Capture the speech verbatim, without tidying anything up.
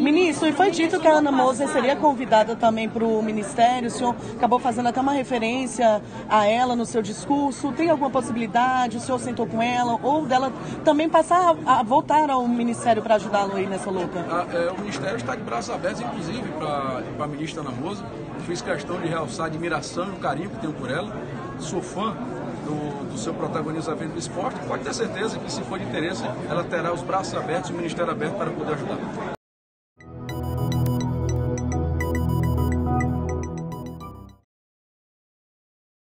Ministro, e foi dito que a Ana Moser seria convidada também para o Ministério, o senhor acabou fazendo até uma referência a ela no seu discurso. Tem alguma possibilidade, o senhor sentou com ela, ou dela também passar a, a voltar ao Ministério para ajudá-lo aí nessa luta? A, é, o Ministério está de braços abertos, inclusive, para a ministra Ana Moser. Fiz questão de realçar a admiração e o carinho que tenho por ela. Sou fã do, do seu protagonismo do esporte. Pode ter certeza que, se for de interesse, ela terá os braços abertos e o Ministério aberto para poder ajudar.